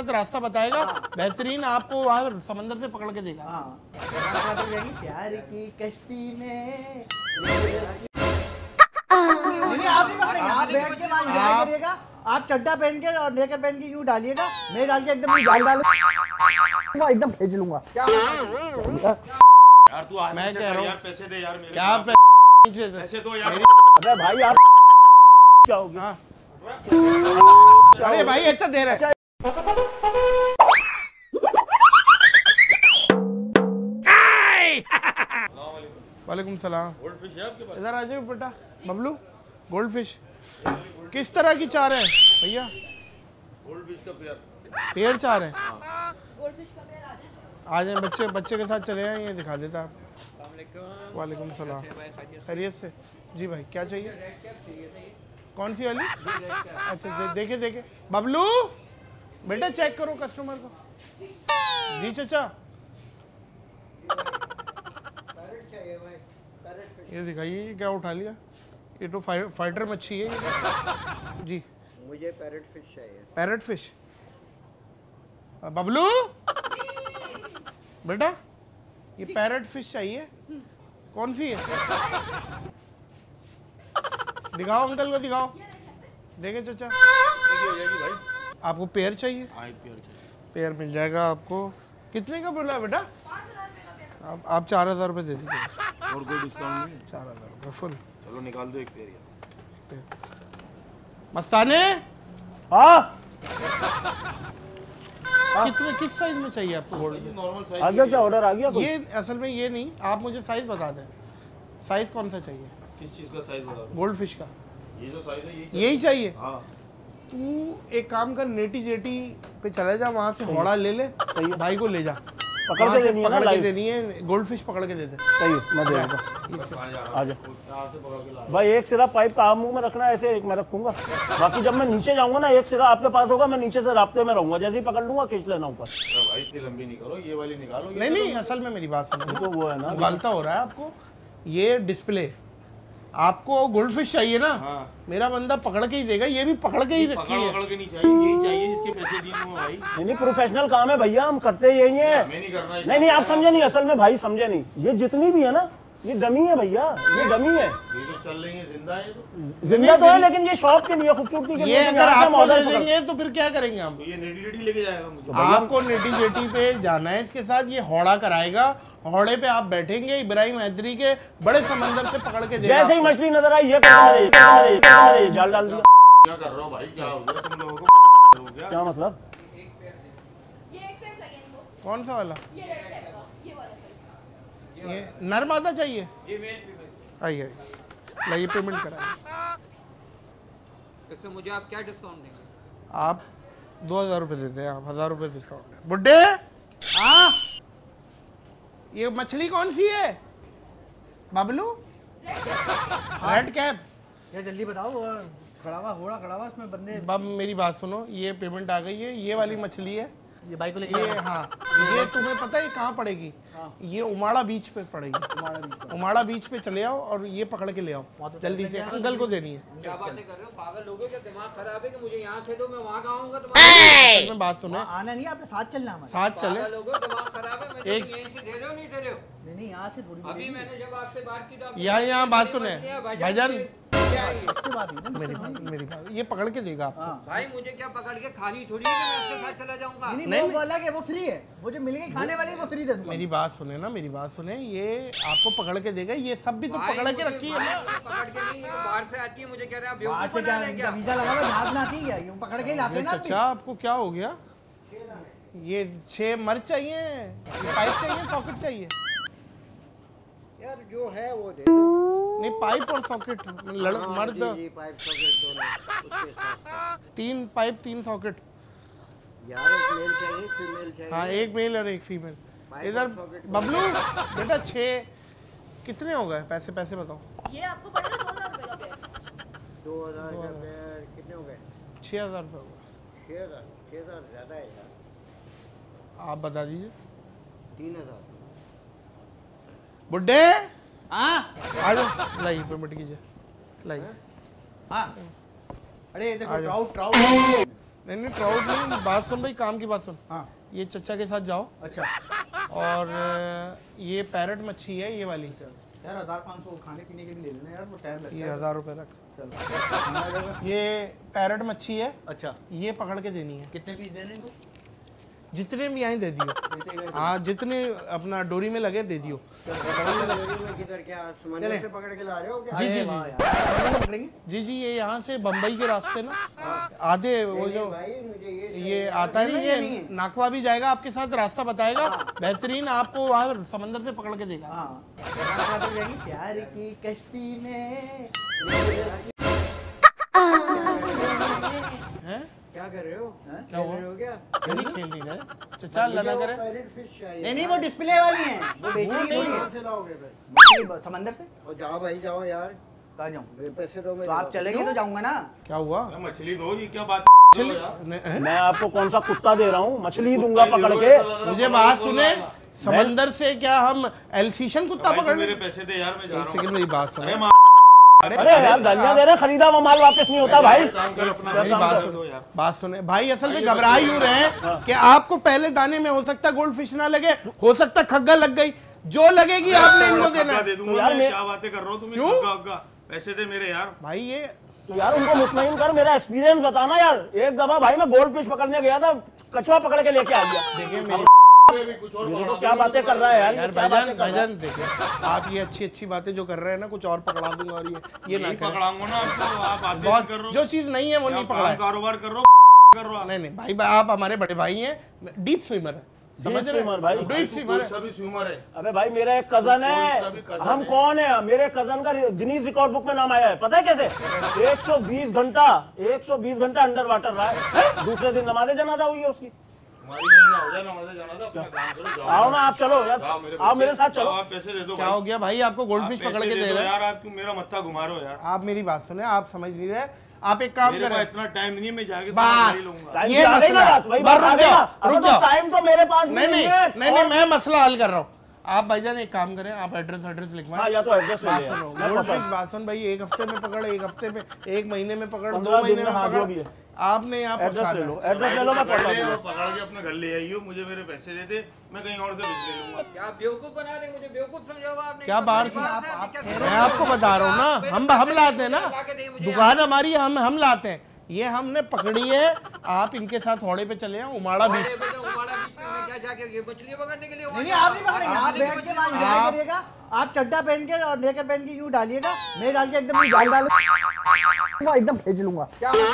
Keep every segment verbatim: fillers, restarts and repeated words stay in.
रास्ता बताएगा, बेहतरीन आपको वहाँ समंदर से पकड़ के देगा। हाँ। प्यार की कश्ती में नहीं, आप नहीं पकड़ेंगे, आप बैठ के वहाँ एंजॉय करिएगा। आप चड्डा पहन के और नेकर पहन के यूँ डालिएगा, मैं डाल के एकदम जाल डालूंगा, एकदम भेज लूंगा। यार तू आज मैं कह रहा हूँ यार पैसे दे यार मेरे क्या पैसे पैसे दो यार। अबे भाई आप क्या हो गया? अरे भाई अच्छा दे रहे। वालेकुम सलाम। गोल्ड फिश है आपके पास? इधर आ जाओ बेटा। बबलू गोल्ड फिश किस तरह की चाह रहे हैं भैया? गोल्ड फिश का पेयर पेयर चाह रहे हैं? आ जाए बच्चे बच्चे के साथ चले आए, ये दिखा देता आप। वालेकुम सलाम, खैरियत से? जी भाई क्या चाहिए? कौन सी वाली? अच्छा देखे देखे बबलू बेटा चेक करो कस्टमर को। जी चाचा ये दिखाइए, ये क्या उठा लिया? ये तो फाइ, फाइटर मच्छी है ये। जी मुझे पैरेट फिश चाहिए। Parrot fish? बबलू बेटा ये पैरेट फिश चाहिए, कौन सी है? दिखाओ अंकल को दिखाओ, देखे चाचा। भाई आपको पेयर चाहिए? हाँ एक पेयर चाहिए। पेयर मिल जाएगा आपको। कितने का बोला बेटा? आप आप चार हजार रुपये दे दीजिए। और कोई डिस्काउंट नहीं? चार हजार रुपये फुल। चलो निकाल दो एक पेयर यार। मस्ताने हाँ कितने किस साइज में चाहिए आपको गोल्ड? Normal size. आ गया क्या? ऑर्डर आ गया कोई? ये असल में ये नहीं, आप मुझे साइज बता दें, साइज कौन सा चाहिए? किस चीज का साइज बता दो? गोल्ड फिश का ये जो साइज है यही यही चाहिए? हाँ। तू एक काम कर, नेटी जेटी पे चले जा, वहाँ से होड़ा ले ले, भाई को ले जा, पकड़ वहाँ के से देनी है ना पकड़ के लाइव? देनी है, गोल्ड फिश पकड़ के दे दे। सही है, मैं दे दूंगा। कहाँ जा रहा आ है? जा कहाँ से पकड़ के ला? भाई, एक सिरा पाइप का मुंह में रखना है, ऐसे एक मैं रखूंगा, बाकी जब मैं नीचे जाऊंगा ना एक सिरा आपके पास होगा, मैं नीचे से रास्ते में रहूंगा, जैसे ही पकड़ लूंगा खींच लेना ऊपर। अरे भाई इतनी लंबी नहीं करो, ये वाली निकालो। नहीं नहीं, असल में मेरी बात सुनो, तो वो है ना, गलता हो रहा है आपको। ये डिस्प्ले आपको गोल्ड फिश चाहिए ना? हाँ। मेरा बंदा पकड़ के ही देगा, ये भी पकड़ के ही रखी पकड़ है। पकड़ के नहीं चाहिए, यही चाहिए जिसके पैसे दिए हुए भाई। नहीं नहीं, प्रोफेशनल काम है भैया, हम करते यही है। मैं नहीं करना। नहीं नहीं, आप समझे नहीं, असल में भाई समझे नहीं, ये जितनी भी है ना ये डमी है भैया, ये डमी है। ये तो चल रही है, जिंदा है तो। जिंदा तो है, लेकिन ये शॉप के लिए, खूबसूरती के लिए। ये अगर आपको दे देंगे तो फिर क्या करेंगे हम? तो ये नेटी नेटी लेके जाएगा मुझे। आपको नेटी जेटी पे जाना है इसके साथ, ये होड़ा कराएगा, होड़े पे आप बैठेंगे, इब्राहिम हैदरी के बड़े समंदर से पकड़ के देगा। जैसे ही मछली नजर आई ये जाल डाल दिया। क्या कर रहे हो भाई? क्या हो गया तुम लोगों को? हो गया क्या मतलब? कौन सा वाला? ये नर मादा चाहिए? आइए लाइए, पेमेंट कराइए। इसमें मुझे आप क्या डिस्काउंट देंगे? आप दो हजार रुपये देते हैं, आप हजार रुपये डिस्काउंट है। बुड्ढे हाँ, ये मछली कौन सी है? Bablu red cap? ये जल्दी बताओ, खड़ा हुआ होड़ा खड़ा हुआ उसमें बंदे। बब मेरी बात सुनो, ये पेमेंट आ गई है, ये वाली मछली है, ये बाइक को लेके ये हाँ, ये तुम्हें पता है कहाँ पड़ेगी? ये उमाड़ा बीच पे पड़ेगी। उमाड़ा बीच पे चले आओ और ये पकड़ के ले आओ जल्दी से, अंकल को देनी है। क्या बातें कर रहे हो? पागल लोगे क्या? दिमाग खराब है कि मुझे यहाँ खेदो, मैं वहाँ गाऊंगा? में बात सुने, आना नहीं, आपने साथ चलना हमारे साथ चले। पागल लोगे, दिमाग खराब है। मैं एक- यहीं से दे रहे हो नहीं दे रहे हो? नहीं नहीं, यहाँ से थोड़ी अभी मैंने जब आपसे बात की तो आपने यहाँ यहाँ बात सुने भाईजान, भाईजान, क्या है ये? उसके बाद ही ना मेरी बात मेरी बात, ये पकड़ के देगा आपको। हाँ। भाई मुझे क्या पकड़ के खाली थोड़ी है कि मैं आपके साथ चला जाऊंगा? नहीं नहीं, नहीं, वो बोला कि वो फ्री है, वो जो मिलेगी खाने वाली वो फ्री दे दूंगा। मेरी बात सुने ना, मेरी बात सुने, ये आपको पकड़ के देगा, ये सब भी तो भाई, पकड़ के मुझे- रखी है भाई, ना। मुझे पकड़ के नहीं, ये तो बाहर से आती है, मुझे कह रहे हैं आप बाहर बेवकूफ से बना क्या रहे हैं इनका क्या? वीजा लगा हुआ है, जहाज में आती है क्या? यूं पकड़ के ही लाते ये हैं ना। चचा आपको क्या हो गया? ये छह मर्द चाहिए, ये पाइप चाहिए, सॉकेट चाहिए? यार जो है वो दे दो। नहीं पाइप और सॉकेट, लड़ हाँ, मर्द जी, जी, पाइप सॉकेट दोनों उसके साथ। तीन पाइप तीन सॉकेट। यार एक मेल चाहिए, फीमेल चाहिए। हाँ एक मेल और एक फीमेल। पाइप इधर और सॉकेट बबलू बेटा छः कितने हो गए? पैसे पैसे बताओ। ये आपको पड़ेगा दो हजार रुपए का पेड़। दो हजार का पेड़ कितने हो गए? छः हज़ार रुपये हो गए। छः हजार छः हजार ज़्यादा है यार। आप बता दीजिए। तीन हजार बुड्ढे हाँ आ जाओ, लाइए पेमेंट कीजिए, लाइए। हाँ, अरे ये देखो आ जाओ। ट्राउट ट्राउट नहीं नहीं ट्राउट नहीं, बात सुन भाई, काम की बात सुन। हाँ ये चचा के साथ जाओ अच्छा और ये पैरट मच्छी है ये वाली, यार हजार पाँच सौ खाने पीने के भी ले लेना यार, वो टाइम लगता ये है। हजार रुपए रख। चलो ये पैरट मच्छी है, अच्छा ये पकड़ के देनी है, कितने पीस देने इनको? जितने भी आए दे दियो। हाँ जितने अपना डोरी में लगे दे दियो। किधर क्या समंदर से पकड़ के ला रहे हो क्या? जी जी वाह जी यार, पकड़ेंगे जी जी ये यहाँ से बम्बई के रास्ते ना आधे वो जो भाई मुझे ये ये आता है ना, नहीं, ये नहीं, नहीं। नाकवा भी जाएगा आपके साथ, रास्ता बताएगा बेहतरीन, आपको वहाँ समंदर से पकड़ के देगा। हाँ गाना गाते जाएंगे, प्यार की कश्ती में हैं क्या कर रहे हो? क्या हुआ? खेल रहे हो क्या? नहीं खेल नहीं रहे चचा, अल्लाह ना करे। पैरेट फिश चाहिए। नहीं नहीं वो डिस्प्ले वाली है, वो बेचने की नहीं। नहीं कहाँ से लाओगे फिर? है समंदर से। और जाओ भाई जाओ यार, कहाँ जाऊँ? मेरे पैसे दो मैं तो आप जाता चलेंगे तो जाऊंगा ना। क्या हुआ? मछली दो जी, क्या बात चलिए, यार? नहीं, हैं? मैं आपको कौन सा कुत्ता दे रहा हूँ, मछली दूंगा पकड़ के। मुझे बात सुने, समंदर से क्या हम एल्फिशन कुत्ता भाई, तू पकड़ मेरे पैसे दे यार, मैं जा एक रहा हूँ। सेकंड मेरी बात सुने। अरे माँ, अरे अरे यार गालियां दे रहे, खरीदा वो माल वापस नहीं होता भाई। काम कर अपना, मेरी काम बात कर सुनो दो यार। बात सुने भाई, असल में घबरा यूं रहे हैं कि आपको पहले दाने में हो सकता है गोल्ड फिश ना लगे, हो सकता है खग्गा लग गई, जो लगेगी आपने इनको देना खग्गा है। दे दूंगा तो यार मैं, मैं- क्या बातें कर रहा हो तुम? क्यों? खग्गा वग्गा पैसे दे मेरे यार। भाई ये तो यार उनको मुतमईन कर, मेरा एक्सपीरियंस बताना यार। एक दफा भाई मैं गोल्ड फिश पकड़ने गया था, कछुआ पकड़ के लेके आ गया। देखिए मेरी ये तो क्या बातें कर रहा है यार, ये यार क्या भाईजान बातें कर रहा है? भाईजान देखिए, आप ये अच्छी अच्छी बातें जो कर रहे हैं ना, कुछ और पकड़ा दूंगा और ये ये ना नहीं करें। पकड़ाऊंगा ना आपको, आप बातें नहीं बहुत कर रहे हो। जो चीज नहीं है वो नहीं क्या पकड़ा है। काम कारोबार कर रहे हो कर रहे हो आप? नहीं नहीं भाई भाई, आप हमारे बड़े भाई हैं, डीप स्विमर है, समझ रहे swimmer भाई। डीप तू स्विमर कोई है। सा भी स्विमर है। अबे भाई मेरा एक कजन कोई सा भी है, cousin हम है। कौन है, मेरे कजन का गिनीज रिकॉर्ड बुक में नाम आया है, पता है कैसे? एक सौ बीस घंटा एक सौ बीस घंटा अंडर वाटर रहा है। दूसरे दिन नमाज़े जनाजा हुई है उसकी। हमारी यही ना हो जाए, नमाज़े जाना था, अपना काम करो, जाओ। आओ ना आप, चलो यार, जाओ मेरे आओ मेरे पैसे- साथ चलो। जाओ, आप पैसे दे दो क्या भाई। हो गया भाई, आपको गोल्ड आप फिश पैसे पकड़ के दे दे दो रहे हैं। यार, आप क्यों मेरा मत्था घुमा रहे हो यार? आप मेरी बात सुने, आप समझ नहीं रहे, आप एक काम मेरे पास करें। इतना टाइम नहीं है, मैं जाके बात- तुम्हारी लूंगा। टाइम ये की आ गई ना मसला- बात, वही बस बात रुक आ गई जाओ, ना। रुक अब तो जाओ। टाइम तो मेरे पास नहीं नहीं है। नहीं नहीं मैं मसला हल कर रहा हूँ। आप भाईजान एक काम करें, आप एड्रेस एड्रेस हाँ लिखवाएं। या तो एड्रेस ले बात ले सुनो, यार। गोल्ड फिश बात सुन भाई, एक हफ्ते में पकड़, एक हफ्ते में, एक महीने में पकड़, दो पंद्रह दिन महीने में, में हाँ, जो भी पकड़, है। आपने यहाँ एड्रेस पहुँचा ले लो, देना। एड्रेस ले लो, मैं पकड़ पहुंचा ले और दूंगा। पकड़ के अपने घर ले आइयो, मुझे मेरे पैसे दे दे, मैं कहीं और से भेज ले लूंगा। क्या बेवकूफ बना रहे, मुझे बेवकूफ समझा हुआ आपने? क्या तो बाहर मेरी से बात है, क्या समझ मैं रहे हो? आपको बता रहा हूँ ना, हम हम लाते हैं ना, ला के दे मुझे दुकान हमारी है, हम हम लाते हैं, ये हमने पकड़ी है। आप इनके साथ हौड़े पे चले जाओ, उमाड़ा बीच। अरे बेटा, उमाड़ा बीच में मैं क्या जाके ये मछली पकड़ने के लिए नहीं नहीं आप नहीं पकड़ेंगे, आप बैठ के वहाँ एंजॉय आप- करिएगा। आप चड्डा पहन के और नेकर पहन के यूं डालिएगा, मैं डाल के एकदम जाल डालूंगा, एकदम भेज लूंगा।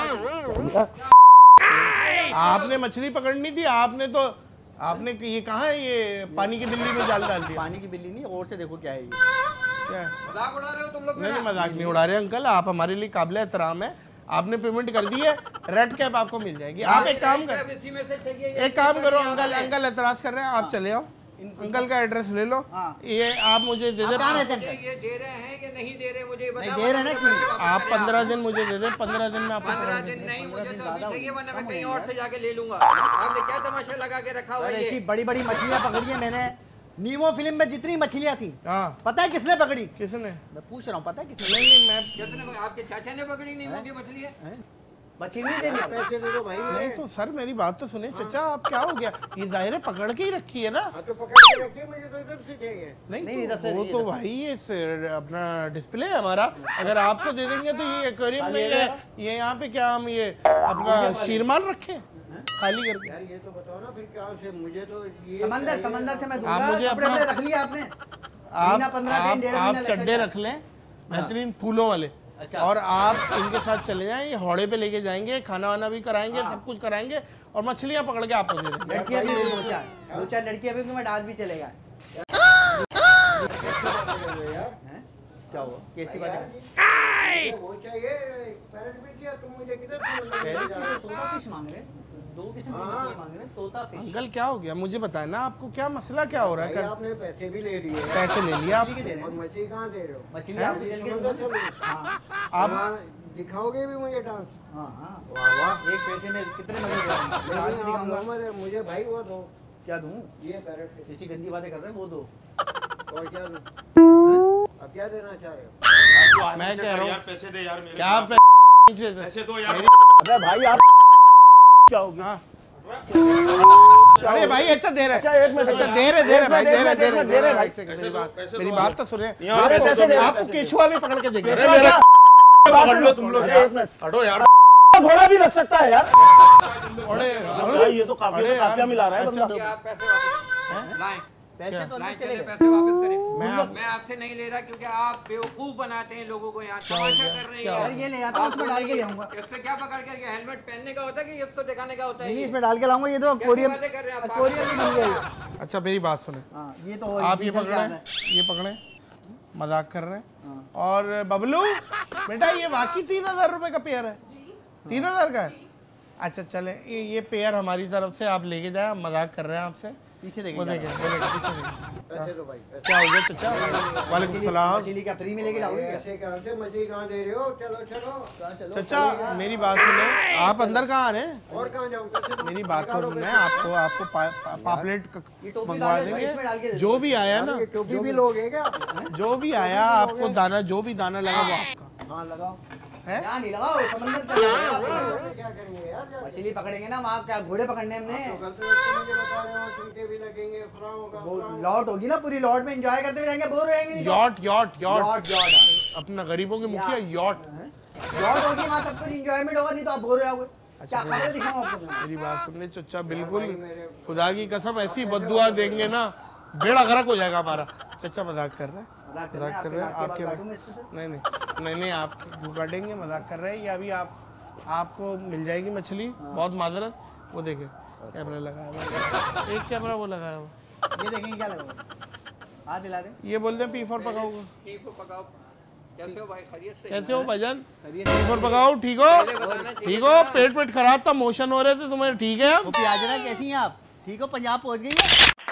आपने मछली पकड़नी थी, आपने तो आपने ये कहा है, ये पानी की बिल्ली में जाल डाल दिया। पानी की बिल्ली नहीं, और से देखो क्या है ये। क्या है? मजाक उड़ा रहे हो तुम लोग नहीं नहीं मेरा? मजाक नहीं उड़ा रहे अंकल, आप हमारे लिए काबिल एहतराम है। आपने पेमेंट कर दी है, रेड कैप आपको मिल जाएगी। आप एक काम कर अब इसी में से चाहिए, एक काम करो, अंकल अंकल एतराज कर रहे हैं, आप चले आओ, अंकल का एड्रेस ले लो, हाँ। ये आप मुझे दे दे। कहाँ रहते मुझे हैं? ये दे रहे हैं कि नहीं दे रहे, मुझे नहीं बता। दे रहे हैं ना, क्यों? आप पंद्रह दिन मुझे दे दे, पंद्रह दिन में आपको पंद्रह पकड़ दिन देंगे। नहीं, मुझे दिन तो ज्यादा अभी हो चाहिए, गए, वरना कम मैं हो कहीं गए और यार। से जाके ले लूंगा। आपने क्या तमाशा लगा के रखा हुआ और है ऐसी ये? बड़ी बड़ी मछलियां पकड़ी है मैंने। नीमो फिल्म में जितनी मछलियां थी, हाँ पता है किसने पकड़ी? किसने? मैं पूछ रहा हूँ, पता है किसने? नहीं नहीं मैं किसने? आपके चाचा ने पकड़ी नहीं होगी मछली है? मछली नहीं देनी। पैसे दे दो भाई। नहीं तो सर मेरी बात तो सुने चचा, आप क्या हो गया, ये जाहिर है पकड़ के ही रखी है ना। हाँ तो पकड़ के रखिए, मुझे तो इधर से चाहिए। नहीं, नहीं, तो इधर से वो नहीं, तो इधर भाई ये स- अपना डिस्प्ले है हमारा, अगर आपको दे देंगे तो ये एक्वेरियम में ये ये यहाँ पे क्या हम ये अपना शीरमान रखें खाली करके। यार ये तो बताओ ना फिर क्या से, मुझे तो ये समंदर चाहिए। समंदर से मैं आप दूंगा। मुझे कपड़े अपना- वपड़े रख लिया आपने? आप महीना पंद्रह दिन, आप, डेढ़ आप महीना लग चड्डे सकता है। रख लें बेहतरीन फूलों वाले, अच्छा। और आप इनके साथ चले जाएं, ये हौड़े पे लेके जाएंगे, खाना वाना भी कराएंगे, सब कुछ कराएंगे, और मछलियां पकड़ के आपको दे देंगे। लड़कियां भी दो चार दो चार लड़कियां भी, मैं डांस भी चलेगा। यार हैं? क्या हुआ? कैसी बात है? मुझे वो चाहिए, पैरेट भी किया तुम मुझे किधर से मिल पहले रही है? तो तोता फिश मांग रहे हैं। दो किस्म की मछली मांग रहे हैं, तोता फिश। अंकल क्या हो गया मुझे बताएं ना, आपको क्या मसला क्या हो रहा भाई है? आपने पैसे भी ले लिए पैसे ले लिया आप, मछली के दे रहे और हैं। मछली कहाँ दे रहे हो? मछली आप जल के समंदर दूंगा। से हाँ आप वहाँ दिखाओगे भी मुझे डांस? हाँ हाँ। वाह वाह। एक पैसे में कितने मजे दे रहा हूँ। मैं डांस भी लेकिन आप दिखाऊंगा। नॉर्मल है, मुझे भाई वो दो, क्या दूँ? ये पैरेट फिश। ऐसी गंदी बातें कर रहे हैं, वो दो। और क्या दूँ? अब क्या देना चाह रहे हो? मैं कह रहा हूँ यार पैसे दे यार मेरे। क्या पे नीचे से पैसे दो यार। अबे भाई आप क्या होगी? हाँ। अरे भाई अच्छा दे रहे अच्छा, एक मिनट, अच्छा दे रहे दे रहे भाई एक दे मिनट, रहे एक दे मिनट, रहे दे रहे भाई। एक सेकंड, मेरी बात मेरी बात तो सुने अरे पैसे दे रहे, आपको पैसे दे केचुआ भी पकड़ के देंगे पकड़ लो तुम लोग एक मिनट, हटो यार घोड़ा भी रख सकता है यार। अरे भाई, ये तो काफी अरे काफिया मिला रहा है अच्छा, बंदा। आप पैसे वापस लाएं पैसे तो लाएं नहीं चले चलेंगे। पैसे वापस करें मैं आप- मैं आपसे नहीं ले रहा क्योंकि आप बेवकूफ बनाते हैं लोगों को यहाँ तमाशा कर रहे यार हैं ये ले आता हूँ, उसमें डाल के ले आऊंगा। इस पे क्या पकड़ कर हेलमेट पहनने का होता है कि इसको दिखाने का होता है नहीं ये? इसमें डाल के लाऊंगा। ये तो कैसी कोरियम बातें कर रहे हैं आप? कोरियम भी बन गया ये। अच्छा मेरी बात सुने हाँ ये तो आप ये डीजल पकड़े का आता है। ये पकड़े मजाक कर रहे हैं और बबलू बेटा ये वाकई तीन हजार रुपए का पेयर है तीन हजार का है अच्छा चले ये ये पेयर हमारी तरफ से आप लेके जाए हम मजाक कर रहे हैं आपसे पीछे देखिए वो देखे वो देखे पीछे देखे पैसे दो भाई पैसे। क्या हो गया चचा वालेकुम सलाम मछली का फ्री में लेके जाओगे क्या? ऐसे कहाँ से मछली कहाँ दे रहे हो? चलो चलो चचा मेरी बात सुने आप अंदर कहाँ आ रहे हैं और कहाँ जाऊँ? पैसे दो। मेरी बात सुन रहे हैं आपको आपको पा- पा- पापलेट क- ये टोपी मंगवा डाल दो, इसमें डाल के देंगे दे जो भी आया ना ये टोपी भी लोगे क्या? जो भी आया आपको दाना जो भी दाना लगा वो आपका हाँ लगाओ। है यहाँ नहीं लगाओ समंदर तक लगाओ। तो क्या करेंगे यार? जाके? मछली पकड़ेंगे ना वहाँ क्या घोड़े पकड़ने हमने तो गलत रास्ते मुझे बता रहे हो चुनके भी लगेंगे फलां होगा वो फलां होगा। लॉट होगी ना पूरी लॉट में एंजॉय करते हुए जाएंगे बोर हो जाएंगे नहीं तो। यॉट यॉट यॉट लॉट लॉट अपना गरीबों के मुखिया यॉट लॉट होगी वहाँ सब कुछ एंजॉयमेंट होगा नहीं तो आप बोर हो जाओगे क्या खड़े दिखाऊं आपको मैं? मेरी बात सुन ले चचा बिल्कुल खुदा की कसम ऐसी बद्दुआ देंगे ना बेड़ा गर्क हो जाएगा हमारा चचा मजाक कर रहे हैं मजाक कर रहे हैं, मजाक कर रहे हैं आपके आपके बाल काटूंगा इससे तो। नहीं नहीं नहीं नहीं आप क्यों काटेंगे मजाक कर रहे हैं या अभी आप आपको मिल जाएगी मछली बहुत माजरत वो देखे कैमरा लगाया हुआ है। एक कैमरा वो लगाया हुआ ये देखेंगे क्या लगा हाथ दिला दे ये बोलते हैं पी फोर पकाओगे ठीक हो पकाओ कैसे हो भाई खैरियत से कैसे हो भाईजान पी फोर पकाओ ठीक हो ठीक हो पेट पेट खराब था मोशन हो रहे थे तुम्हें ठीक है अब वो प्याजना कैसी हैं आप ठीक हो पंजाब पहुंच गई है